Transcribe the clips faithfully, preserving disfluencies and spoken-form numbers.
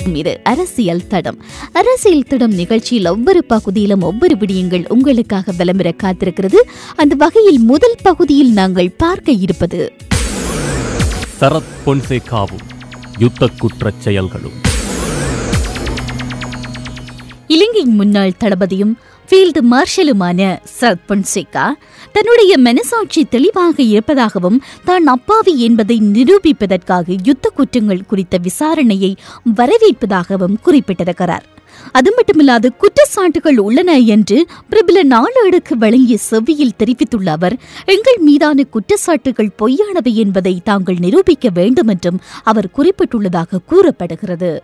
வணக்கம். இது அரசியல் தடம். அரசியல் தடம் நிகழ்ச்சியில் ஒவ்வொரு பகுதியிலும் ஒவ்வொரு விடயங்கள் உங்களுக்காக விளம்பர காத்திருக்கிறது. அந்த வகையில் முதல் பகுதியில் நாங்கள் பார்க்க இருப்பது சரத் பொன்சேகாவும் யுத்த குற்றச் செயல்களும். இலங்கையின் முன்னாள் தளபதியும் ஃபீல்டு மார்ஷலுமான சரத் பொன்சேகா தன்னுடைய மனசாட்சி தெளிவாக இருப்பதாகவும் தான் அப்பாவி என்பதை நிரூபிப்பதற்காக யுத்த குற்றங்கள் குறித்த விசாரணையை வரவேற்பதாகவும் குறிப்பிட்டிருக்கிறார். அது மட்டுமில்லாது குற்றச்சாட்டுகள் உள்ளன என்று பிரபல நாளேடுக்கு வழங்கிய செவ்வியில் தெரிவித்துள்ள அவர், எங்கள் மீதான குற்றச்சாட்டுகள் பொய்யானவை என்பதை தாங்கள் நிரூபிக்க வேண்டும் என்றும் அவர் குறிப்பிட்டுள்ளதாக கூறப்படுகிறது.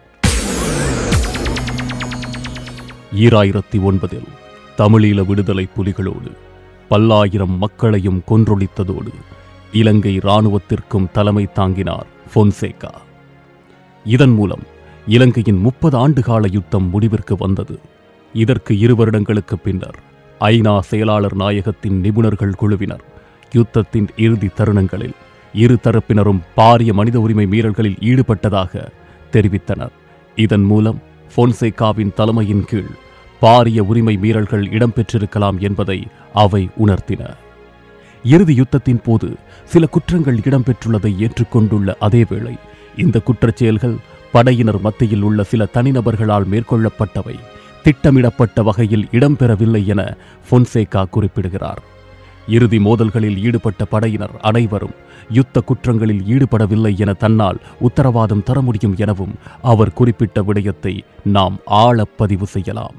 ஈராயிரத்தி ஒன்பதில் தமிழீழ விடுதலை புலிகளோடு பல்லாயிரம் மக்களையும் கொன்றொழித்ததோடு இலங்கை இராணுவத்திற்கும் தலைமை தாங்கினார் பொன்சேகா. இதன் மூலம் இலங்கையின் முப்பது ஆண்டுகால யுத்தம் முடிவிற்கு வந்தது. இதற்கு இரு வருடங்களுக்கு பின்னர் ஐநா செயலாளர் நாயகத்தின் நிபுணர்கள் குழுவினர் யுத்தத்தின் இறுதி தருணங்களில் இரு தரப்பினரும் பாரிய மனித உரிமை மீறல்களில் ஈடுபட்டதாக தெரிவித்தனர். இதன் மூலம் பொன்சேகாவின் தலைமையின் கீழ் பாரிய உரிமை மீறல்கள் இடம்பெற்றிருக்கலாம் என்பதை அவை உணர்த்தின. இறுதி யுத்தத்தின் போது சில குற்றங்கள் இடம்பெற்றுள்ளதை ஏற்றுக்கொண்டுள்ள அதேவேளை இந்த குற்றச் செயல்கள் படையினர் மத்தியில் உள்ள சில தனிநபர்களால் மேற்கொள்ளப்பட்டவை, திட்டமிடப்பட்ட வகையில் இடம்பெறவில்லை என பொன்சேகா குறிப்பிடுகிறார். இறுதி மோதல்களில் ஈடுபட்ட படையினர் அனைவரும் யுத்த குற்றங்களில் ஈடுபடவில்லை என தன்னால் உத்தரவாதம் தர முடியும் எனவும் அவர் குறிப்பிட்ட விடயத்தை நாம் ஆழப்பதிவு செய்யலாம்.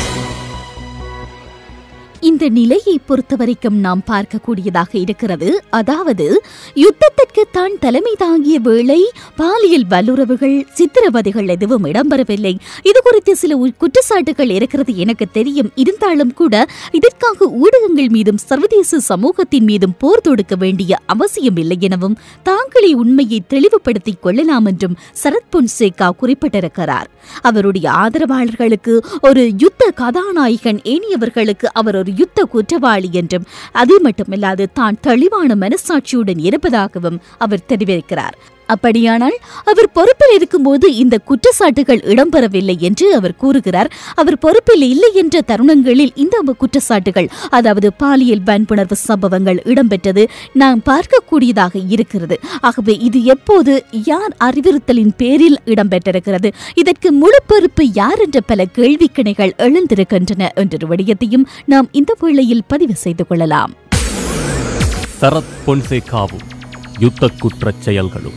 இந்த நிலையை பொறுத்தவரைக்கும் நாம் பார்க்கக்கூடியதாக இருக்கிறது. அதாவது யுத்தத்திற்கு தான் தலைமை தாங்கிய வேளை பாலியல் வல்லுறவுகள், சித்திரவதைகள் எதுவும் இடம்பெறவில்லை. இது குறித்து சில குற்றச்சாட்டுகள் இருக்கிறது எனக்கு தெரியும். இருந்தாலும் கூட இதற்காக ஊடகங்கள் மீதும் சர்வதேச சமூகத்தின் மீதும் போர் தொடுக்க வேண்டிய அவசியம் இல்லை எனவும் தாங்களே உண்மையை தெளிவுபடுத்திக் கொள்ளலாம் என்றும் சரத் பொன்சேகா குறிப்பிட்டிருக்கிறார். அவருடைய ஆதரவாளர்களுக்கு ஒரு யுத்த கதாநாயகன், ஏனையவர்களுக்கு அவர் ஒரு யுத்த குற்றவாளி என்றும், அது மட்டுமில்லாது தான் தெளிவான மனசாட்சியுடன் இருப்பதாகவும் அவர் தெரிவிக்கிறார். அப்படியானால் அவர் பொறுப்பில் இருக்கும்போது இந்த குற்றச்சாட்டுகள் இடம்பெறவில்லை என்று அவர் கூறுகிறார். அவர் பொறுப்பில் இல்லை என்ற தருணங்களில் இந்த குற்றச்சாட்டுகள், அதாவது பாலியல் வன்புணர்வு சம்பவங்கள் இடம்பெற்றது நாம் பார்க்கக்கூடியதாக இருக்கிறது. ஆகவே இது எப்போது, யார் அறிவுறுத்தலின் பேரில் இடம்பெற்றிருக்கிறது, இதற்கு முழு பொறுப்பு யார் என்ற பல கேள்விக்கணைகள் எழுந்திருக்கின்றன என்ற விடயத்தையும் நாம் இந்த வேளையில் பதிவு செய்து கொள்ளலாம். சரத் பொன்சேகாவும் யுத்த குற்றச் செயல்களும்.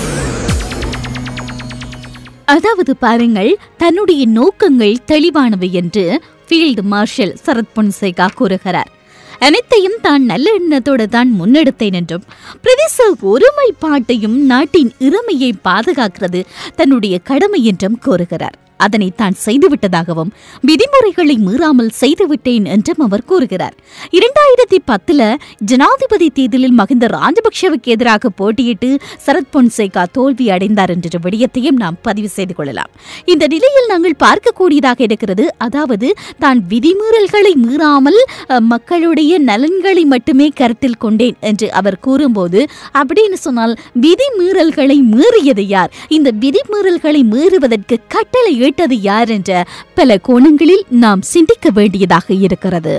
அதாவது பாருங்கள், தன்னுடைய நோக்கங்கள் தெளிவானவை என்று ஃபீல்டு மார்ஷல் சரத் பொன்சேகா கூறுகிறார். அனைத்தையும் தான் நல்ல எண்ணத்தோடு தான் முன்னெடுத்தேன் என்றும், பிரதேச ஒருமைப்பாட்டையும் நாட்டின் இறைமையை பாதுகாக்கிறது தன்னுடைய கடமை என்றும் கூறுகிறார். அதனை தான் செய்துவிட்டதாகவும், விதிமுறைகளை மீறாமல் செய்துவிட்டேன் என்றும் அவர் கூறுகிறார். இரண்டாயிரத்தி பத்துல ஜனாதிபதி தேர்தலில் மகிந்த ராஜபக்சவுக்கு எதிராக போட்டியிட்டு சரத் பொன்சேகா தோல்வி அடைந்தார் என்ற விடயத்தையும் நாம் பதிவு செய்து கொள்ளலாம். இந்த நிலையில் நாங்கள் பார்க்கக்கூடியதாக இருக்கிறது. அதாவது தான் விதிமீறல்களை மீறாமல் மக்களுடைய நலன்களை மட்டுமே கருத்தில் கொண்டேன் என்று அவர் கூறும்போது, அப்படின்னு சொன்னால் விதிமீறல்களை மீறியது யார், இந்த விதிமீறல்களை மீறுவதற்கு கட்டளை இட்டது யார் என்ற பல கோணங்களில் நாம் சிந்திக்க வேண்டியதாக இருக்கிறது.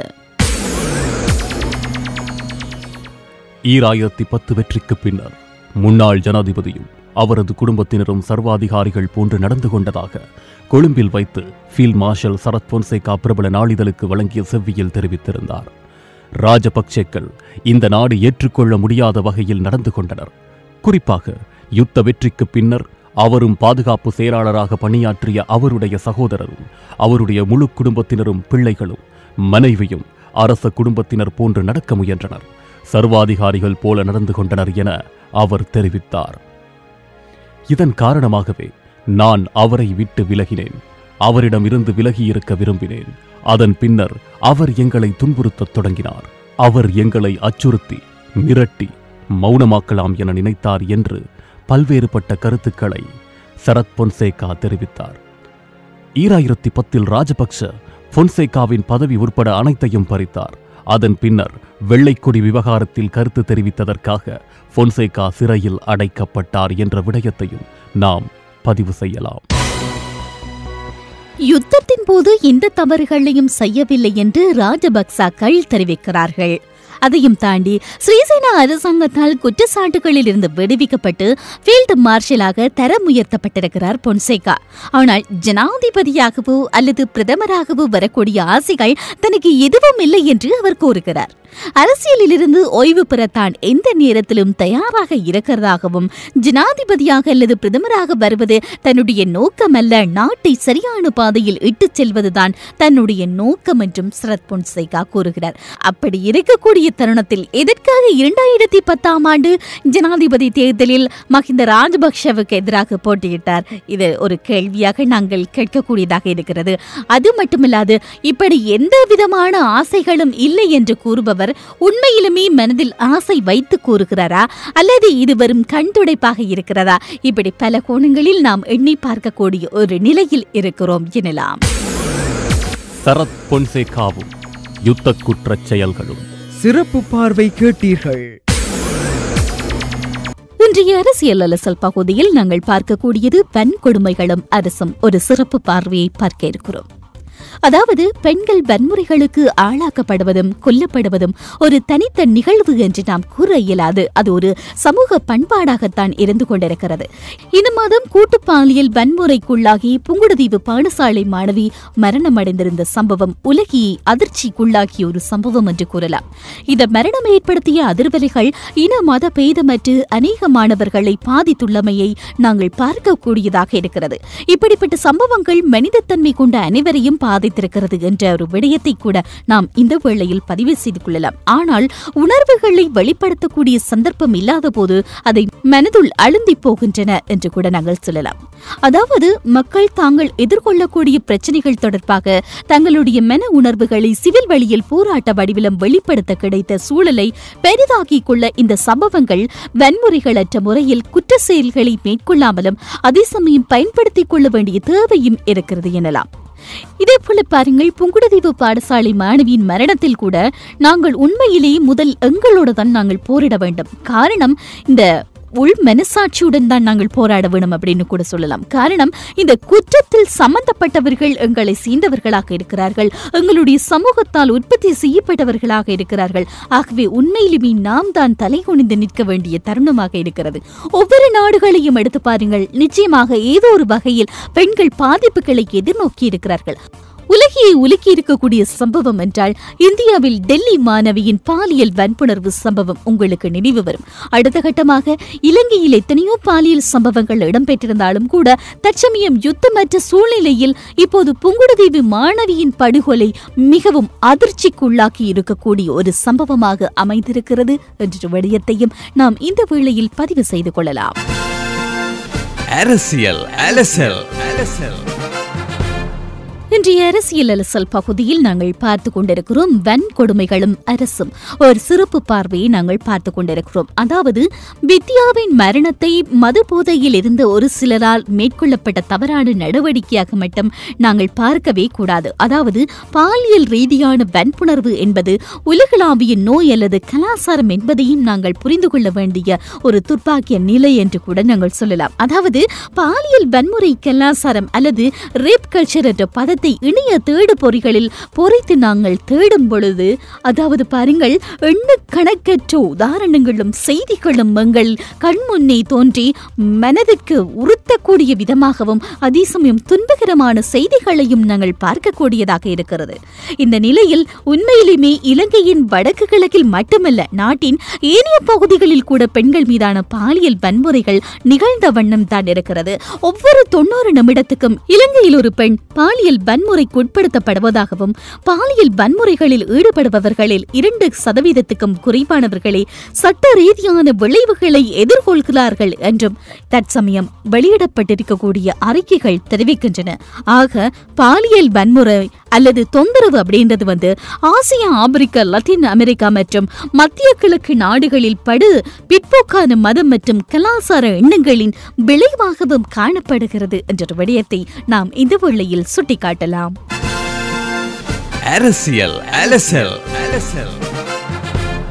ஈராயிரத்தி பத்து வெற்றிக்கு பின்னர் முன்னாள் ஜனாதிபதியும் அவரது குடும்பத்தினரும் சர்வாதிகாரிகள் போன்று நடந்து கொண்டதாக கொழும்பில் வைத்து ஃபீல்ட் மார்ஷல் சரத் பொன்சேகா பிரபல நாளிதழுக்கு வழங்கிய செவ்வியில் தெரிவித்திருந்தார். ராஜபக்சேக்கள் இந்த நாடு ஏற்றுக்கொள்ள முடியாத வகையில் நடந்து கொண்டனர். குறிப்பாக யுத்த வெற்றிக்கு பின்னர் அவரும் பாதுகாப்பு செயலாளராக பணியாற்றிய அவருடைய சகோதரரும் அவருடைய முழு குடும்பத்தினரும் பிள்ளைகளும் மனைவியும் அரச குடும்பத்தினர் போன்று நடக்க முயன்றனர். சர்வாதிகாரிகள் போல நடந்து கொண்டனர் என அவர் தெரிவித்தார். இதன் காரணமாகவே நான் அவரை விட்டு விலகினேன். அவரிடமிருந்து விலகியிருக்க விரும்பினேன். அதன் பின்னர் அவர் எங்களை துன்புறுத்தத் தொடங்கினார். அவர் எங்களை அச்சுறுத்தி, மிரட்டி மௌனமாக்கலாம் என நினைத்தார் என்று பல்வேறுபட்ட கருத்துக்களை சரத் பொன்சேகா தெரிவித்தார். ஈராயிரத்தி பத்தில் ராஜபக்ச பொன்சேகாவின் பதவி உட்பட அனைத்தையும் பறித்தார். அதன் பின்னர் வெள்ளைக்கொடி விவகாரத்தில் கருத்து தெரிவித்ததற்காக பொன்சேகா சிறையில் அடைக்கப்பட்டார் என்ற விடயத்தையும் நாம் பதிவு செய்யலாம். யுத்தத்தின் போது எந்த தவறுகளையும் செய்யவில்லை என்று ராஜபக்சாக்கள் தெரிவிக்கிறார்கள். அதையும் தாண்டி ஸ்ரீசேனா அரசாங்கத்தால் குற்றச்சாட்டுகளில் இருந்து விடுவிக்கப்பட்டு ஃபீல்டு மார்ஷலாக தரம் உயர்த்தப்பட்டிருக்கிறார் பொன்சேகா. ஆனால் ஜனாதிபதியாகவோ அல்லது பிரதமராகவோ வரக்கூடிய ஆசைகள் தனக்கு எதுவும் இல்லை என்று அவர் கூறுகிறார். அரசியலிலிருந்து ஓய்வு பெறத்தான் எந்த நேரத்திலும் தயாராக இருக்கிறதாகவும், ஜனாதிபதியாக அல்லது பிரதமராக வருவது தன்னுடைய நோக்கமல்ல, நாட்டை சரியான பாதையில் இட்டுச் செல்வதுதான் தன்னுடைய நோக்கம் என்றும் சரத் பொன்சேகா கூறுகிறார். அப்படி இருக்கக்கூடிய தருணத்தில் எதற்காக இரண்டாயிரத்தி பத்தாம் ஆண்டு ஜனாதிபதி தேர்தலில் மஹிந்த ராஜபக்ஷவுக்கு எதிராக போட்டியிட்டார்? இது ஒரு கேள்வியாக நாங்கள் கேட்கக்கூடியதாக இருக்கிறது. அது மட்டுமில்லாது இப்படி எந்த விதமான ஆசைகளும் இல்லை என்று கூறுபவர் உண்மையிலுமே மனதில் ஆசை வைத்து கூறுகிறாரா அல்லது இது வெறும் கண் துடைப்பாக இருக்கிறதா? இப்படி பல கோணங்களில் நாம் எண்ணி பார்க்கக்கூடிய ஒரு நிலையில் இருக்கிறோம் எனலாம். சரத் பொன்சேகாவும் யுத்த குற்றச் செயல்களும் சிறப்பு பார்வை கேட்டீர்கள். இன்றைய அரசியல் அலசல் பகுதியில் நாங்கள் பார்க்கக்கூடியது வன்கொடுமைகளும் அரசும் ஒரு சிறப்பு பார்வையை பார்க்க இருக்கிறோம். அதாவது பெண்கள் வன்முறைகளுக்கு ஆளாக்கப்படுவதும் கொல்லப்படுவதும் ஒரு தனித்த நிகழ்வு என்று நாம் கூற இயலாது. அது ஒரு சமூக பண்பாடாகத்தான் இருந்து கொண்டிருக்கிறது. இந்த மாதம் கூட்டு பாலியல் வன்முறைக்குள்ளாகி புங்குடுதீவு பாடசாலை மாணவி மரணமடைந்திருந்த சம்பவம் உலகையை அதிர்ச்சிக்குள்ளாகிய ஒரு சம்பவம் என்று கூறலாம். இந்த மரணம் ஏற்படுத்திய அதிர்வலைகள் இன மத பேதமற்று அநேக மாணவர்களை பாதித்துள்ளமையை நாங்கள் பார்க்கக்கூடியதாக இருக்கிறது. இப்படிப்பட்ட சம்பவங்கள் மனிதத்தன்மை கொண்ட அனைவரையும் பாதித்திருக்கிறது என்ற ஒரு விடயத்தை கூட நாம் இந்த வேளையில் பதிவு செய்து கொள்ளலாம். ஆனால் உணர்வுகளை வெளிப்படுத்தக்கூடிய சந்தர்ப்பம் இல்லாத போது அதை மனதுள் அழுந்தி போகின்றன என்று கூட நாங்கள் சொல்லலாம். அதாவது மக்கள் தாங்கள் எதிர்கொள்ளக்கூடிய பிரச்சனைகள் தொடர்பாக தங்களுடைய மன உணர்வுகளை சிவில் வழியில் போராட்ட வடிவிலும் வெளிப்படுத்த கிடைத்த சூழலை பெரிதாக்கிக் கொள்ள இந்த சம்பவங்கள் வன்முறைகளற்ற முறையில் குற்ற செயல்களை மேற்கொள்ளாமலும் அதே சமயம் பயன்படுத்திக் கொள்ள வேண்டிய தேவையும் இருக்கிறது எனலாம். இதேபோல பாருங்கள், புங்குடுதீவு பாடசாலை மாணவியின் மரணத்தில் கூட நாங்கள் உண்மையிலேயே முதல் எங்களோடு தான் நாங்கள் போரிட வேண்டும். காரணம், இந்த உள் மனசாட்சியுடன் தான் நாங்கள் போராட வேணும் அப்படின்னு கூட சொல்லலாம். காரணம், இந்த குற்றத்தில் சம்பந்தப்பட்டவர்கள் எங்களை சேர்ந்தவர்களாக இருக்கிறார்கள், எங்களுடைய சமூகத்தால் உற்பத்தி செய்யப்பட்டவர்களாக இருக்கிறார்கள். ஆகவே உண்மையிலுமே நாம் தான் தலை குனிந்து நிற்க வேண்டிய தருணமாக இருக்கிறது. ஒவ்வொரு நாடுகளையும் எடுத்து பாருங்கள், நிச்சயமாக ஏதோ ஒரு வகையில் பெண்கள் பாதிப்புகளை எதிர்நோக்கி இருக்கிறார்கள். உலகையை உலுக்கி இருக்கக்கூடிய சம்பவம் என்றால் இந்தியாவில் டெல்லி மாணவியின் பாலியல் வன்புணர்வு சம்பவம் உங்களுக்கு நினைவு வரும். அடுத்த கட்டமாக இலங்கையில் எத்தனையோ பாலியல் சம்பவங்கள் இடம்பெற்றிருந்தாலும் கூட தற்சமயம் யுத்தமற்ற சூழ்நிலையில் இப்போது புங்குடுதீவு மாணவியின் படுகொலை மிகவும் அதிர்ச்சிக்குள்ளாக்கி இருக்கக்கூடிய ஒரு சம்பவமாக அமைந்திருக்கிறது என்ற விடயத்தையும் நாம் இந்த வேளையில் பதிவு செய்து கொள்ளலாம். அரசியல் அலசல் அலசல் இன்றைய அரசியல் அலசல் பகுதியில் நாங்கள் பார்த்து கொண்டிருக்கிறோம் வன்கொடுமைகளும் அரசும் ஒரு சிறப்பு பார்வையை நாங்கள் பார்த்து கொண்டிருக்கிறோம். அதாவது வித்யாவின் மரணத்தை மது போதையில் இருந்த ஒரு சிலரால் மேற்கொள்ளப்பட்ட தவறான நடவடிக்கையாக மட்டும் நாங்கள் பார்க்கவே கூடாது. அதாவது பாலியல் ரீதியான வன்புணர்வு என்பது உலகளாவிய நோய் அல்லது கலாச்சாரம் என்பதையும் நாங்கள் புரிந்து கொள்ள வேண்டிய ஒரு துர்ப்பாக்கிய நிலை என்று கூட நாங்கள் சொல்லலாம். அதாவது பாலியல் வன்முறை கலாச்சாரம் அல்லது ரேப் கல்ச்சர் என்ற பதத்தை இணைய தேடு பொறிகளில் பொறித்து நாங்கள் தேடும் பொழுது, அதாவது பாருங்கள், எண்ண கணக்கற்ற உதாரணங்களும் செய்திகளும் எங்கள் கண்முன்னே தோன்றி மனதிற்கு உறுத்தக்கூடிய விதமாகவும் அதே சமயம் துன்பகரமான செய்திகளையும் நாங்கள் பார்க்கக்கூடியதாக இருக்கிறது. இந்த நிலையில் உண்மையிலுமே இலங்கையின் வடக்கு கிழக்கில் மட்டுமல்ல, நாட்டின் ஏனைய பகுதிகளில் கூட பெண்கள் மீதான பாலியல் வன்முறைகள் நிகழ்ந்த வண்ணம் தான் இருக்கிறது. ஒவ்வொரு தொண்ணூறு நிமிடத்துக்கும் இலங்கையில் ஒரு பெண் பாலியல் வன்முறைக்கு உட்படுத்தப்படுவதாகவும், பாலியல் வன்முறைகளில் ஈடுபடுபவர்களில் இரண்டு சதவீதத்துக்கும் குறைவானவர்களே சட்ட ரீதியான விளைவுகளை எதிர்கொள்கிறார்கள் என்றும் தற்சமயம் வெளியிடப்பட்டிருக்கக்கூடிய அறிக்கைகள் தெரிவிக்கின்றன. ஆக பாலியல் வன்முறை அல்லது தொந்தரவு அப்படின்றது வந்து ஆசியா, ஆப்பிரிக்கா, லத்தீன் அமெரிக்கா மற்றும் மத்திய கிழக்கு நாடுகளில் படு பிற்போக்கான மதம் மற்றும் கலாச்சார எண்ணங்களின் விளைவாகவும் காணப்படுகிறது என்ற விடயத்தை நாம் இந்த வேளையில் சுட்டிக்காட்டலாம். அரசியல் அலசல் அலசல்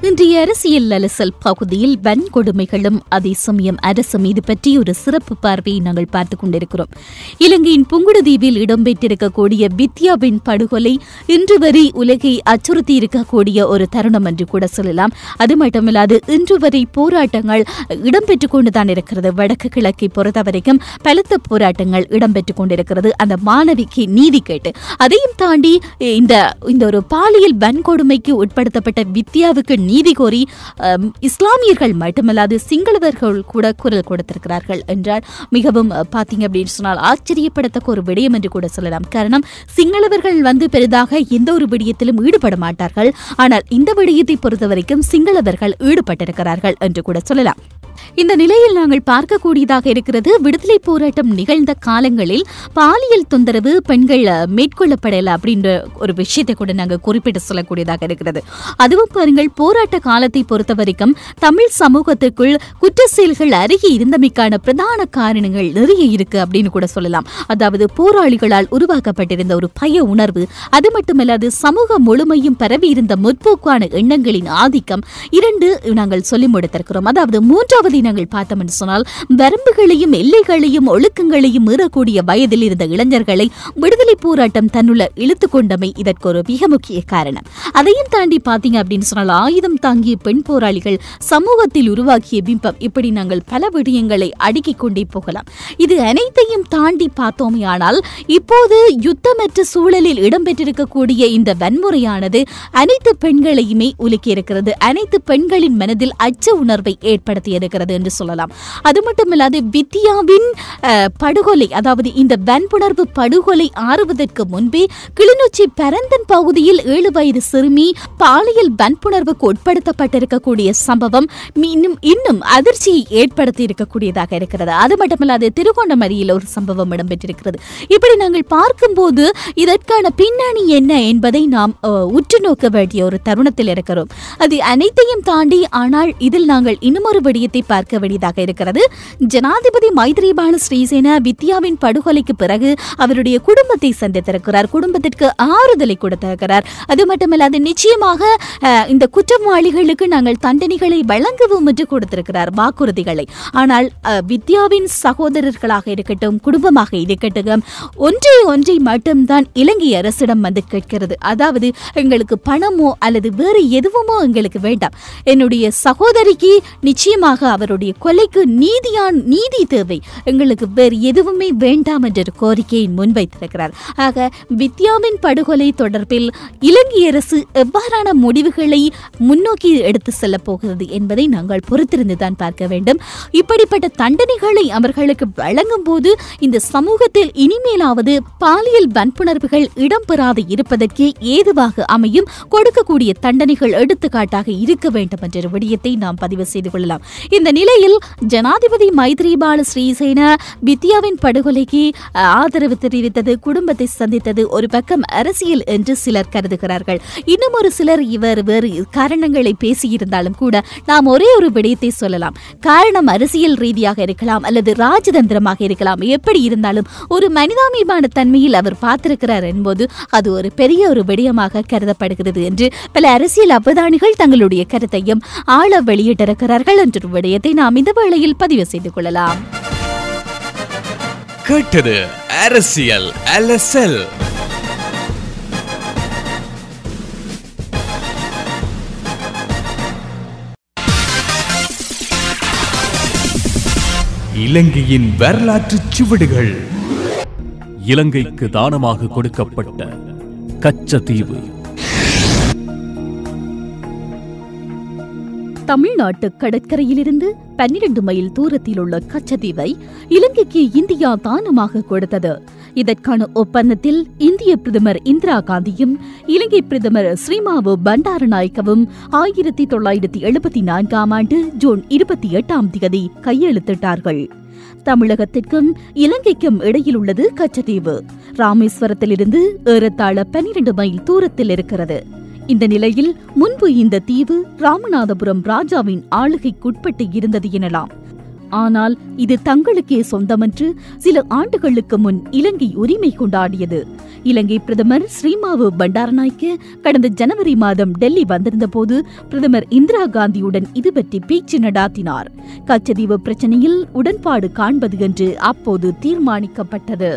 இன்றைய அரசியல் அலசல் பகுதியில் வன்கொடுமைகளும் அதே சமயம் அரசும் இது பற்றி ஒரு சிறப்பு பார்வையை நாங்கள் பார்த்துக் கொண்டிருக்கிறோம். இலங்கையின் புங்குடுதீவில் இடம்பெற்றிருக்கக்கூடிய வித்யாவின் படுகொலை இன்று வரை உலகை அச்சுறுத்தி இருக்கக்கூடிய ஒரு தருணம் என்று கூட சொல்லலாம். அது மட்டுமில்லாது இன்று வரை போராட்டங்கள் இடம்பெற்றுக் கொண்டுதான் இருக்கிறது. வடக்கு கிழக்கை பொறுத்தவரைக்கும் பலத்த போராட்டங்கள் இடம்பெற்றுக் கொண்டிருக்கிறது. அந்த மாணவிக்கு நீதி கேட்டு அதையும் தாண்டி இந்த இந்த ஒரு பாலியல் வன்கொடுமைக்கு உட்படுத்தப்பட்ட வித்யாவுக்கு நீதி கோரி இஸ்லாமியர்கள் மட்டுமல்லாது சிங்களவர்கள் கூட குரல் கொடுத்திருக்கிறார்கள் என்றால் மிகவும் பார்த்தீங்க அப்படின்னு சொன்னால் ஆச்சரியப்படத்தக்க ஒரு விடயம் என்று கூட சொல்லலாம். காரணம், சிங்களவர்கள் வந்து பெரிதாக எந்த ஒரு விடயத்திலும் ஈடுபட மாட்டார்கள். ஆனால் இந்த விடயத்தை பொறுத்தவரைக்கும் சிங்களவர்கள் ஈடுபட்டிருக்கிறார்கள் என்று கூட சொல்லலாம். இந்த நிலையில் நாங்கள் பார்க்கக்கூடியதாக இருக்கிறது, விடுதலை போராட்டம் நிகழ்ந்த காலங்களில் பாலியல் தொந்தரவு பெண்கள் மேற்கொள்ளப்படல அப்படின்ற ஒரு விஷயத்தை கூட நாங்கள் குறிப்பிட்டு சொல்லக்கூடியதாக இருக்கிறது. அதுவும் பாருங்கள், போராட்ட காலத்தை பொறுத்த வரைக்கும் தமிழ் சமூகத்திற்குள் குற்ற செயல்கள் அருகே இருந்தமைக்கான பிரதான காரணங்கள் நிறைய இருக்கு அப்படின்னு கூட சொல்லலாம். அதாவது போராளிகளால் உருவாக்கப்பட்டிருந்த ஒரு பய உணர்வு, அது மட்டுமல்லாது சமூக முழுமையும் பரவி இருந்த முற்போக்கான எண்ணங்களின் ஆதிக்கம், இரண்டு நாங்கள் சொல்லி முடித்திருக்கிறோம். அதாவது மூன்றாவது நாங்கள் பார்த்தோம் என்று சொன்னால், வரம்புகளையும் எல்லைகளையும் ஒழுக்கங்களையும் மீறக்கூடிய வயதில் இருந்த இளைஞர்களை விடுதலை போராட்டம் தன்னுள்ள இழுத்துக் கொண்டமை இதற்கு ஒரு மிக முக்கிய காரணம். அதையும் தாண்டி பார்த்தீங்க அப்படின்னு சொன்னால், ஆயுதம் தாங்கிய பெண் போராளிகள், சமூகத்தில் உருவாக்கிய பிம்பம், இப்படி நாங்கள் பல விடயங்களை அடுக்கிக் கொண்டே போகலாம். இது அனைத்தையும் தாண்டி பார்த்தோமே ஆனால், இப்போது யுத்தமற்ற சூழலில் இடம்பெற்றிருக்கக்கூடிய இந்த வன்முறையானது அனைத்து பெண்களையுமே உலுக்கியிருக்கிறது. அனைத்து பெண்களின் மனதில் அச்ச உணர்வை ஏற்படுத்தியிருக்கிறது என்று சொல்லலாம். அது மட்டுமில்லாது வித்யாவின் படுகொலை, அதாவது இந்த வன்புணர்வு படுகொலை ஆறுவதற்கு முன்பே கிளிநொச்சி பரந்தன் பகுதியில் ஏழு வயது சிறுமி பாலியல் வன்புணர்வுக்கு உட்படுத்தப்பட்டிருக்கக்கூடிய சம்பவம் இன்னும் இன்னும் அதிர்ச்சியை ஏற்படுத்தி இருக்கக்கூடியதாக இருக்கிறது. அது மட்டுமில்லாது திருகோணமலையில் ஒரு சம்பவம் இடம்பெற்றிருக்கிறது. இப்படி நாங்கள் பார்க்கும்போது இதற்கான பின்னணி என்ன என்பதை நாம் உற்று நோக்க வேண்டிய ஒரு தருணத்தில் இருக்கிறோம். அது அனைத்தையும் தாண்டி, ஆனால் இதில் நாங்கள் இன்னும் ஒரு விடயத்தை பார்க்க வேண்டியதாக இருக்கிறது. ஜனாதிபதி மைத்ரிபால ஸ்ரீசேன வித்யாவின் படுகொலைக்கு பிறகு அவருடைய குடும்பத்தை சந்தித்திருக்கிறார், குடும்பத்திற்கு ஆறுதலை கொடுத்திருக்கிறார். அது மட்டுமல்லாது நிச்சயமாக இந்த குற்றவாளிகளுக்கு நாங்கள் தண்டனைகளை வழங்குவோம் என்று கொடுத்திருக்கிறார் வாக்குறுதிகளை. ஆனால் வித்யாவின் சகோதரர்களாக இருக்கட்டும், குடும்பமாக இருக்கட்டும், ஒன்றை ஒன்றை மட்டும்தான் இலங்கை அரசிடம் வந்து கேட்கிறது. அதாவது, எங்களுக்கு பணமோ அல்லது வேறு எதுவுமோ எங்களுக்கு வேண்டாம், என்னுடைய சகோதரிக்கு நிச்சயமாக அவருடைய கொலைக்கு நீதியான் நீதி தேவை, எங்களுக்கு வேறு எதுவுமே வேண்டாம் என்ற கோரிக்கையை முன்வைத்திருக்கிறார். ஆக வித்யாவின் படுகொலை தொடர்பில் இலங்கை அரசு எவ்வாறான முடிவுகளை முன்னோக்கி எடுத்து செல்ல போகிறது என்பதை நாங்கள் பொறுத்திருந்துதான் பார்க்க வேண்டும். இப்படிப்பட்ட தண்டனைகளை அவர்களுக்கு வழங்கும் போது இந்த சமூகத்தில் இனிமேலாவது பாலியல் வன்புணர்வுகள் இடம்பெறாது இருப்பதற்கு ஏதுவாக அமையும், கொடுக்கக்கூடிய தண்டனைகள் எடுத்துக்காட்டாக இருக்க வேண்டும் என்ற விடயத்தை நாம் பதிவு செய்து கொள்ளலாம். இந்த நிலையில் ஜனாதிபதி மைத்ரிபால ஸ்ரீசேன வித்யாவின் படுகொலைக்கு ஆதரவு தெரிவித்தது, குடும்பத்தை சந்தித்தது ஒரு பக்கம் அரசியல் என்று சிலர் கருதுகிறார்கள். இன்னும் ஒரு சிலர் இவர் வேறு காரணங்களை பேசியிருந்தாலும் கூட நாம் ஒரே ஒரு விடயத்தை சொல்லலாம். காரணம் அரசியல் ரீதியாக இருக்கலாம் அல்லது ராஜதந்திரமாக இருக்கலாம். எப்படி இருந்தாலும் ஒரு மனிதாபிமான தன்மையில் அவர் பார்த்திருக்கிறார் என்பது அது ஒரு பெரிய ஒரு விடயமாக கருதப்படுகிறது என்று பல அரசியல் அவதானிகள் தங்களுடைய கருத்தையும் ஆழ வெளியிட்டிருக்கிறார்கள் என்ற விடயத்தை நாம் இந்த வேளையில் பதிவு செய்து கொள்ளலாம். கேட்டது அரசியல் அலசல். இலங்கையின் வரலாற்று சுவடுகள். இலங்கைக்கு தானமாக கொடுக்கப்பட்ட கச்சத்தீவு. தமிழ்நாட்டு கடற்கரையிலிருந்து பன்னிரண்டு மைல் தூரத்தில் உள்ள கச்சத்தீவை இலங்கைக்கு இந்தியா தானமாக கொடுத்தது. இதற்கான ஒப்பந்தத்தில் இந்திய பிரதமர் இந்திரா காந்தியும் இலங்கை பிரதமர் ஸ்ரீமாவு பண்டாரநாயக்கவும் ஆயிரத்தி தொள்ளாயிரத்தி எழுபத்தி நான்காம் ஆண்டு ஜூன் இருபத்தி எட்டாம் தேதி கையெழுத்திட்டார்கள். தமிழகத்திற்கும் இலங்கைக்கும் இடையில் உள்ளது கச்சத்தீவு. ராமேஸ்வரத்திலிருந்து ஏறத்தாழ பன்னிரண்டு மைல் தூரத்தில் இருக்கிறது. இந்த நிலையில் முன்பு இந்த தீவு ராமநாதபுரம் ராஜாவின் ஆளுகைக்குட்பட்டு இருந்தது எனலாம். ஆனால் இது தங்களுக்கே சொந்தமென்று சில ஆண்டுகளுக்கு முன் இலங்கை உரிமை கொண்டாடியது. இலங்கை பிரதமர் ஸ்ரீமாவு பண்டாரநாயக்க கடந்த ஜனவரி மாதம் டெல்லி வந்திருந்த போது பிரதமர் இந்திரா காந்தியுடன் இது பற்றி பேச்சு நடாத்தினார். கச்சதீவு பிரச்சினையில் உடன்பாடு காண்பது என்று அப்போது தீர்மானிக்கப்பட்டது.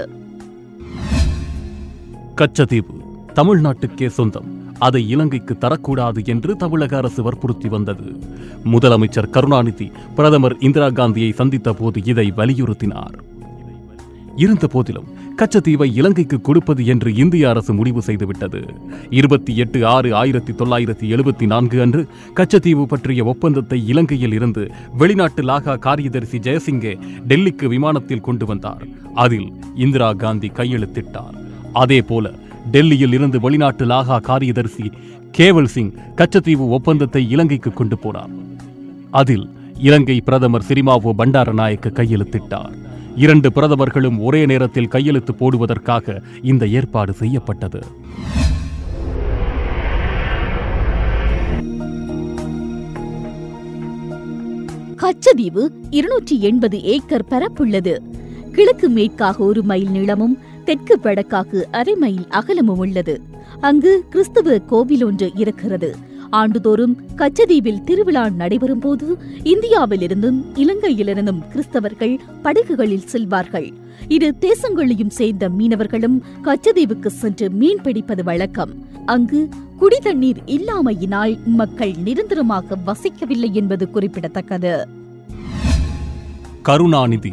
கச்சதீவு தமிழ்நாட்டுக்கே சொந்தம், அதை இலங்கைக்கு தரக்கூடாது என்று தமிழக அரசு வற்புறுத்தி வந்தது. முதலமைச்சர் கருணாநிதி பிரதமர் இந்திரா காந்தியை சந்தித்த போது இதை வலியுறுத்தினார். இருந்த போதிலும் கச்சதீவை இலங்கைக்கு கொடுப்பது என்று இந்திய அரசு முடிவு செய்துவிட்டது. இருபத்தி எட்டு ஆறு ஆயிரத்தி தொள்ளாயிரத்தி எழுபத்தி நான்கு அன்று கச்சதீவு பற்றிய ஒப்பந்தத்தை இலங்கையில் இருந்து வெளிநாட்டு லாகா காரியதரிசி ஜெயசிங்கே டெல்லிக்கு விமானத்தில் கொண்டு வந்தார். அதில் இந்திரா காந்தி கையெழுத்திட்டார். அதேபோல டெல்லியில் இருந்து வெளிநாட்டு லாகா காரியதரிசி கேவல் சிங் கச்சதீவு ஒப்பந்தத்தை இலங்கைக்கு கொண்டு போனார். அதில் இலங்கை பிரதமர் சிறிமாவோ பண்டாரநாயக்க கையெழுத்திட்டார். இரண்டு பிரதமர்களும் ஒரே நேரத்தில் கையெழுத்து போடுவதற்காக இந்த ஏற்பாடு செய்யப்பட்டது. கச்சதீவு இருநூற்றி எண்பது ஏக்கர் பரப்புள்ளது. கிழக்கு மேற்காக ஒரு மைல் நீளமும் தெற்கு வடக்காக அரை மைல் அகலமும் உள்ளது. அங்கு கிறிஸ்தவ கோவில் ஒன்று இருக்கிறது. ஆண்டுதோறும் கச்சதீவில் திருவிழா நடைபெறும் போது இந்தியாவிலிருந்தும் இலங்கையிலிருந்தும் கிறிஸ்தவர்கள் படகுகளில் செல்வார்கள். இரு தேசங்களையும் சேர்ந்த மீனவர்களும் கச்சதீவுக்கு சென்று மீன் பிடிப்பது வழக்கம். அங்கு குடிதண்ணீர் இல்லாமையினால் மக்கள் நிரந்தரமாக வசிக்கவில்லை என்பது குறிப்பிடத்தக்கது. கருணாநிதி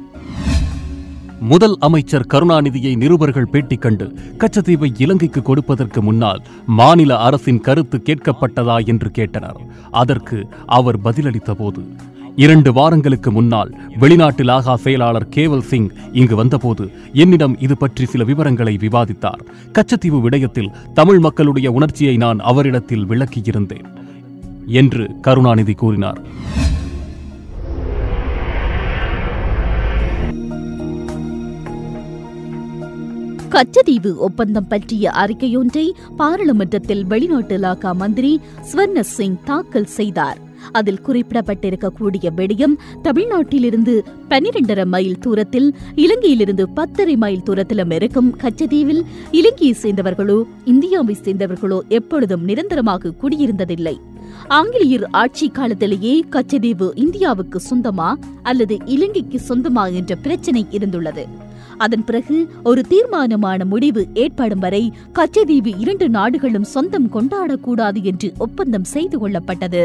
முதல் அமைச்சர் கருணாநிதியை நிருபர்கள் பேட்டி கண்டு கச்சதீவை இலங்கைக்கு கொடுப்பதற்கு முன்னால் மாநில அரசின் கருத்து கேட்கப்பட்டதா என்று கேட்டனர். அதற்கு அவர் பதிலளித்த போது, இரண்டு வாரங்களுக்கு முன்னால் வெளிநாட்டு லாகா செயலாளர் கேவல் சிங் இங்கு வந்தபோது என்னிடம் இது பற்றி சில விவரங்களை விவாதித்தார். கச்சதீவு விடயத்தில் தமிழ் மக்களுடைய உணர்ச்சியை நான் அவரிடத்தில் விளக்கியிருந்தேன் என்று கருணாநிதி கூறினார். கச்சதீவு ஒப்பந்தம் பற்றிய அறிக்கையொன்றை பாராளுமன்றத்தில் வெளிநாட்டு லாகா மந்திரி ஸ்வர்ண சிங் தாக்கல் செய்தார். அதில் குறிப்பிடப்பட்டிருக்கக்கூடிய விடயம் தமிழ்நாட்டிலிருந்து பன்னிரண்டரை மைல் தூரத்தில் இலங்கையிலிருந்து பத்தரை மைல் தூரத்திலும் இருக்கும் கச்சதீவில் இலங்கையை சேர்ந்தவர்களோ இந்தியாவை சேர்ந்தவர்களோ எப்பொழுதும் நிரந்தரமாக குடியிருந்ததில்லை. ஆங்கிலேயர் ஆட்சி காலத்திலேயே கச்சதீவு இந்தியாவுக்கு சொந்தமா அல்லது இலங்கைக்கு சொந்தமா என்ற பிரச்சினை இருந்துள்ளது. அதன் பிறகு ஒரு தீர்மானமான முடிவு ஏற்படும் வரை கச்சதீவு இரண்டு நாடுகளும் சொந்தம் கொண்டாடக்கூடாது என்று ஒப்பந்தம் செய்து கொள்ளப்பட்டது.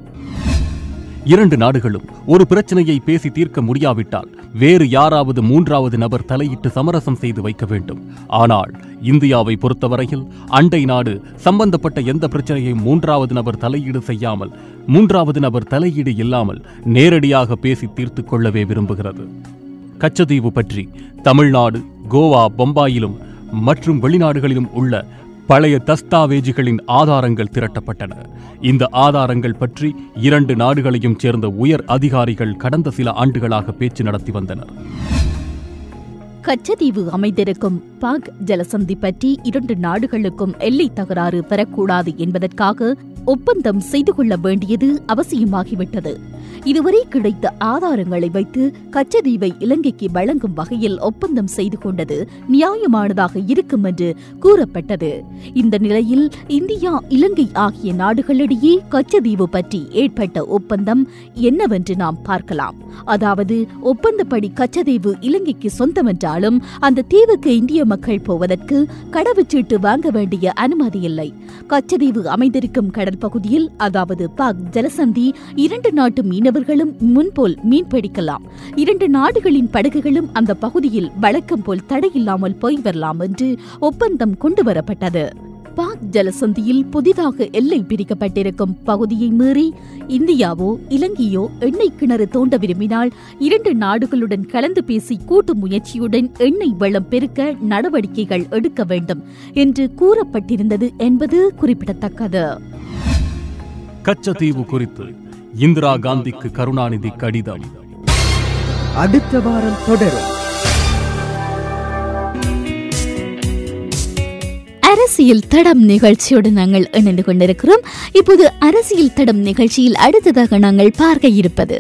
இரண்டு நாடுகளும் ஒரு பிரச்சனையை பேசி தீர்க்க முடியாவிட்டால் வேறு யாராவது மூன்றாவது நபர் தலையிட்டு சமரசம் செய்து வைக்க வேண்டும். ஆனால் இந்தியாவை பொறுத்தவரையில் அண்டை நாடு சம்பந்தப்பட்ட எந்த பிரச்சனையையும் மூன்றாவது நபர் தலையீடு செய்யாமல், மூன்றாவது நபர் தலையீடு இல்லாமல் நேரடியாக பேசி தீர்த்து கொள்ளவே விரும்புகிறது. கச்சதீவு பற்றி தமிழ்நாடு, கோவா, பம்பாயிலும் மற்றும் வெளிநாடுகளிலும் உள்ள பழைய தஸ்தாவேஜுகளின் ஆதாரங்கள் திரட்டப்பட்டன. இந்த ஆதாரங்கள் பற்றி இரண்டு நாடுகளையும் சேர்ந்த உயர் அதிகாரிகள் கடந்த சில ஆண்டுகளாக பேச்சு நடத்தி வந்தனர். கச்சதீவு அமைந்திருக்கும் பாக் ஜலசந்தி பற்றி இரண்டு நாடுகளுக்கும் எல்லை தகராறு பெறக்கூடாது என்பதற்காக ஒப்பந்தம் செய்து கொள்ள வேண்டியது அவசியமாகிவிட்டது. இதுவரை கிடைத்த ஆதாரங்களை வைத்து கச்சதீவை இலங்கைக்கு வழங்கும் வகையில் ஒப்பந்தம் செய்து கொண்டது நியாயமானதாக இருக்கும் என்று கூறப்பட்டது. இந்த நிலையில் இந்தியா, இலங்கை ஆகிய நாடுகளிடையே கச்சதீவு பற்றி ஏற்பட்ட ஒப்பந்தம் என்னவென்று நாம் பார்க்கலாம். அதாவது, ஒப்பந்தப்படி கச்சதீவு இலங்கைக்கு சொந்தமென்றாலும் அந்த தீவுக்கு இந்திய மக்கள் போவதற்கு கடவுச்சீட்டு வாங்க வேண்டிய அனுமதி இல்லை. கச்சதீவு அமைந்திருக்கும் கடல் பகுதியில், அதாவது பாக் ஜலசந்தி, இரண்டு நாட்டு மீனவர்களும் முன்போல் மீன்பிடிக்கலாம். இரண்டு நாடுகளின் படகுகளும் அந்த பகுதியில் வழக்கம் போல் தடையில்லாமல் போய் வரலாம் என்று ஒப்பந்தம் கொண்டுவரப்பட்டது. பாக் ஜலசந்தியில் புதிதாக எல்லை பிரிக்கப்பட்டிருக்கும் பகுதியை மீறி இந்தியாவோ இலங்கையோ எண்ணெய் கிணறு தோண்ட விரும்பினால் இரண்டு நாடுகளுடன் கலந்து பேசி கூட்டு முயற்சியுடன் எண்ணெய் வளம் பெருக்க நடவடிக்கைகள் எடுக்க வேண்டும் என்று கூறப்பட்டிருந்தது என்பது குறிப்பிடத்தக்கது. கச்சதீவு குறித்து இந்திரா காந்திக்கு கருணாநிதி கடிதம். அடுத்த வாரம் தொடரும். அரசியல் தடம் நிகழ்ச்சியோடு நாங்கள் இணைந்து கொண்டிருக்கிறோம். இப்போது அரசியல் தடம் நிகழ்ச்சியில் அடுத்ததாக நாங்கள் பார்க்க இருப்பது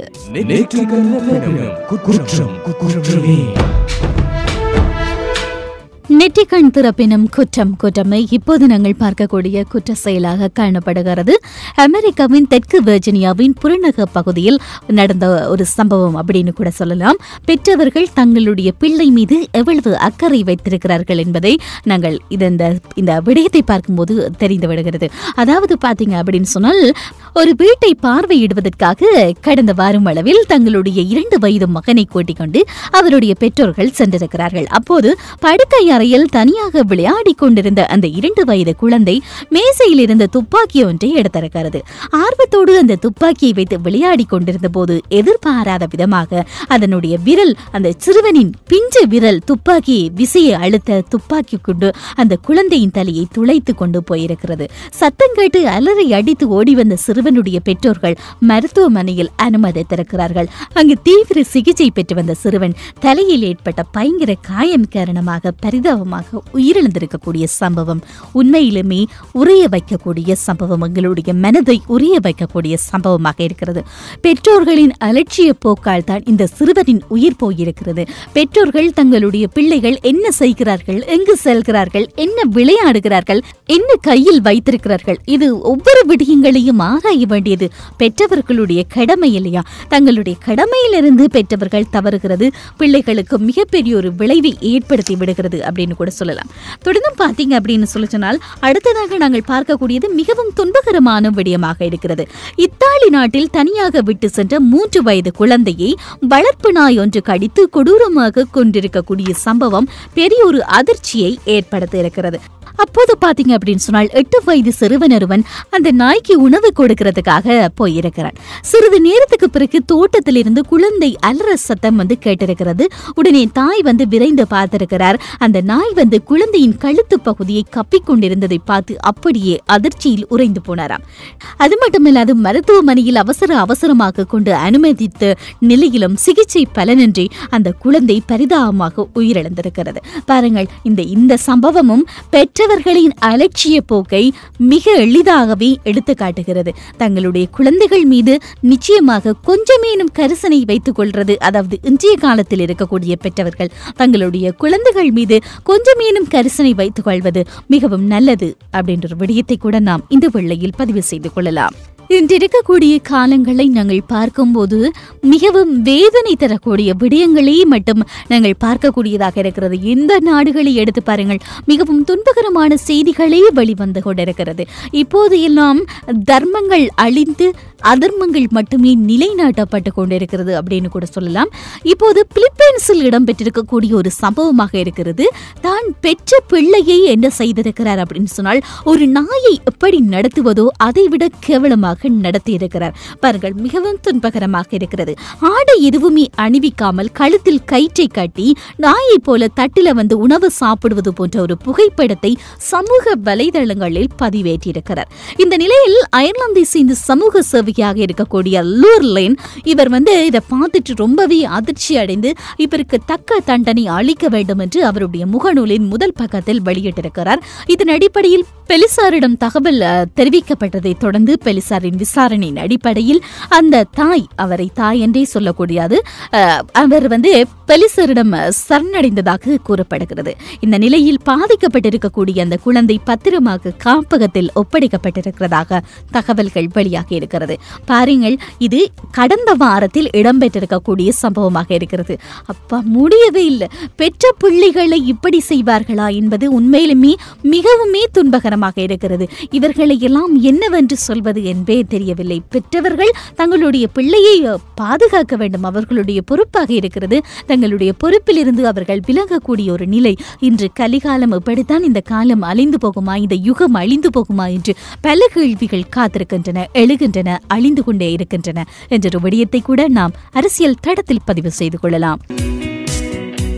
நெற்றிக்கண் திறப்பினும் குற்றம் குற்றமை. இப்போது நாங்கள் பார்க்கக்கூடிய குற்ற செயலாக காணப்படுகிறது. அமெரிக்காவின் தெற்கு வெர்ஜினியாவின் புறநகர் பகுதியில் நடந்த ஒரு சம்பவம் அப்படின்னு கூட சொல்லலாம். பெற்றவர்கள் தங்களுடைய பிள்ளை மீது எவ்வளவு அக்கறை வைத்திருக்கிறார்கள் என்பதை நாங்கள் இந்த இந்த விடயத்தை பார்க்கும்போது தெரிந்து விடுகிறது. அதாவது பார்த்தீங்க அப்படின்னு சொன்னால், ஒரு வீட்டை பார்வையிடுவதற்காக கடந்த வாரம் அளவில் தங்களுடைய இரண்டு வயது மகனை கூட்டிக் கொண்டு அவருடைய பெற்றோர்கள் சென்றிருக்கிறார்கள். அப்போது படுக்கை அறையில் தனியாக விளையாடி கொண்டிருந்த அந்த இரண்டு வயது குழந்தை மேசையில் இருந்த துப்பாக்கி ஒன்றை எடுத்திருக்கிறது. ஆர்வத்தோடு அந்த துப்பாக்கியை வைத்து விளையாடி கொண்டிருந்த போது எதிர்பாராத விதமாக அதனுடைய விரல், அந்த சிறுவனின் பிஞ்சு விரல் துப்பாக்கியை விசையை அழுத்த துப்பாக்கி கொண்டு அந்த குழந்தையின் தலையை துளைத்து கொண்டு போயிருக்கிறது. சத்தம் கேட்டு அலறி அடித்து ஓடி வந்த சிறுவனுடைய பெற்றோர்கள் மருத்துவமனையில் அனுமதித்திருக்கிறார்கள். அங்கு தீவிர சிகிச்சை பெற்று வந்த சிறுவன் தலையில் ஏற்பட்ட பயங்கர காயம் காரணமாக பரிதாபமாக உயிரிழந்திருக்கக்கூடிய சம்பவம் உண்மையிலுமே உரிய வைக்கக்கூடிய சம்பவம், எங்களுடைய மனதை உரிய வைக்கக்கூடிய சம்பவமாக இருக்கிறது. பெற்றோர்களின் அலட்சிய போக்கால் தான் இந்த சிறுவனின் உயிர் போயிருக்கிறது. பெற்றோர்கள் தங்களுடைய பிள்ளைகள் என்ன செய்கிறார்கள், எங்கு செல்கிறார்கள், என்ன விளையாடுகிறார்கள், என்ன கையில் வைத்திருக்கிறார்கள், இது ஒவ்வொரு விடயங்களையும் ஆராய வேண்டியது பெற்றவர்களுடைய கடமை இல்லையா? தங்களுடைய கடமையிலிருந்து பெற்றவர்கள் தவறுகிறது பிள்ளைகளுக்கு மிகப்பெரிய ஒரு விளைவை ஏற்படுத்தி விடுகிறது அப்படின்னு கூட சொல்லலாம். தொடர்ந்து பார்த்தீங்க அப்படின்னு சொல்லி சொன்னால், அடுத்ததாக நாங்கள் பார்க்கக்கூடியது மிகவும் துன்பகரமான விடயமாக இருக்கிறது. இத்தாலி நாட்டில் தனியாக விட்டு சென்ற மூன்று வயது குழந்தையை வளர்ப்பு நாய் ஒன்று கடித்து கொடூரமாக கொண்டிருக்கக்கூடிய சம்பவம் பெரிய ஒரு அதிர்ச்சியை ஏற்படுத்தி இருக்கிறது. அப்போது பாத்தீங்க அப்படின்னு சொன்னால், எட்டு வயது சிறுவனொருவன் அந்த நாய்க்கு உணவு கொடுக்கிறதுக்காக போயிருக்கிறான். சிறிது நேரத்துக்கு பிறகு தோட்டத்திலிருந்து குழந்தை அலற சத்தம் வந்து கேட்டிருக்கிறது. உடனே தாய் வந்து விரைந்து பார்த்திருக்கிறார். அந்த நாய் வந்து குழந்தையின் கழுத்து பகுதியை கப்பிக்கொண்டிருந்ததை பார்த்து அப்படியே அதிர்ச்சியில் உறைந்து போனாராம். அது மட்டுமில்லாது மருத்துவமனையில் அவசர அவசரமாக கொண்டு அனுமதித்த நிலையிலும் சிகிச்சை பலனின்றி அந்த குழந்தை பரிதாபமாக உயிரிழந்திருக்கிறது. பாருங்கள், இந்த இந்த சம்பவமும் பெற்றவர்களின் அலட்சிய போக்கை மிக எளிதாகவே எடுத்து காட்டுகிறது. தங்களுடைய குழந்தைகள் மீது நிச்சயமாக கொஞ்சமேனும் கரிசனை வைத்துக் கொள்வது, அதாவது இன்றைய காலத்தில் இருக்கக்கூடிய பெற்றவர்கள் தங்களுடைய குழந்தைகள் மீது கொஞ்சமேனும் கரிசனை வைத்துக் கொள்வது மிகவும் நல்லது அப்படின்ற ஒரு விடயத்தை கூட நாம் இந்த வேளையில் பதிவு செய்து கொள்ளலாம். இன்றிருக்கக்கூடிய காலங்களை நாங்கள் பார்க்கும்போது மிகவும் வேதனை தரக்கூடிய விடயங்களே மட்டும் நாங்கள் பார்க்கக்கூடியதாக இருக்கிறது. எந்த நாடுகளை எடுத்து பாருங்கள், மிகவும் துன்பகரமான செய்திகளே வெளிவந்து கொண்டிருக்கிறது. இப்போது எல்லாம் தர்மங்கள் அழிந்து அதர்மங்கள் மட்டுமே நிலைநாட்டப்பட்டு கொண்டிருக்கிறது அப்படின்னு கூட சொல்லலாம். இப்போது பிலிப்பைன்ஸில் இடம்பெற்றிருக்கக்கூடிய ஒரு சம்பவமாக இருக்கிறது. தான் பெற்ற பிள்ளையை என்ன செய்திருக்கிறார் அப்படின்னு சொன்னால், ஒரு நாயை எப்படி நடத்துவதோ அதை விட கேவலமாக நடத்தி இருக்கிறார். பாருங்கள், மிகவும் துன்பகரமாக இருக்கிறது. ஆடை எதுவுமே அணிவிக்காமல் கழுத்தில் கயிற்றை கட்டி நாயை போல தட்டில வந்து உணவு சாப்பிடுவது போன்ற ஒரு புகைப்படத்தை சமூக வலைதளங்களில் பதிவேற்றியிருக்கிறார். இந்த நிலையில் அயர்லாந்தை சேர்ந்த சமூக சேவையாக இருக்கக்கூடிய லூர்லைன் இவர் வந்து இதை பார்த்துட்டு ரொம்பவே அதிர்ச்சி அடைந்து இவருக்கு தக்க தண்டனை அளிக்க வேண்டும் என்று அவருடைய முகநூலின் முதல் பக்கத்தில் வெளியிட்டிருக்கிறார். இதன் அடிப்படையில் பெலிசாரிடம் தகவல் தெரிவிக்கப்பட்டதை தொடர்ந்து பெலிசாரின் விசாரணையின் அடிப்படையில் அந்த தாய், அவரை தாய் என்றே சொல்லக்கூடியது, அவர் வந்து பெலிசாரிடம் சரணடைந்ததாக கூறப்படுகிறது. இந்த நிலையில் பாதிக்கப்பட்டிருக்கக்கூடிய அந்த குழந்தை பத்திரமாக காப்பகத்தில் ஒப்படைக்கப்பட்டிருக்கிறதாக தகவல்கள் வெளியாகி இருக்கிறது. பாருங்கள், இது கடந்த வாரத்தில் இடம்பெற்றிருக்கக்கூடிய சம்பவமாக இருக்கிறது. அப்பா, முடியவே இல்லை. பெற்ற பிள்ளைகளை இப்படி செய்வார்களா என்பது உண்மையிலுமே மிகவுமே துன்பகரமாக இருக்கிறது. இவர்களை எல்லாம் என்னவென்று சொல்வது என்பே தெரியவில்லை. பெற்றவர்கள் தங்களுடைய பிள்ளையை பாதுகாக்க வேண்டும், அவர்களுடைய பொறுப்பாக இருக்கிறது. தங்களுடைய பொறுப்பிலிருந்து அவர்கள் விலகக்கூடிய ஒரு நிலை இன்று கலிகாலம். எப்படித்தான் இந்த காலம் அழிந்து போகுமா, இந்த யுகம் அழிந்து போகுமா என்று பல கேள்விகள் காத்திருக்கின்றன, எழுகின்றன, அழிந்து கொண்டே இருக்கின்றன என்ற ஒரு விடயத்தை கூட நாம் அரசியல் தடத்தில் பதிவு செய்து கொள்ளலாம்.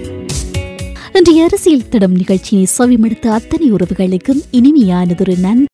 இன்றைய அரசியல் தடம் நிகழ்ச்சியை செவிமடுத்த அத்தனை உறவுகளுக்கும் இனிமையானதொரு நன்றி.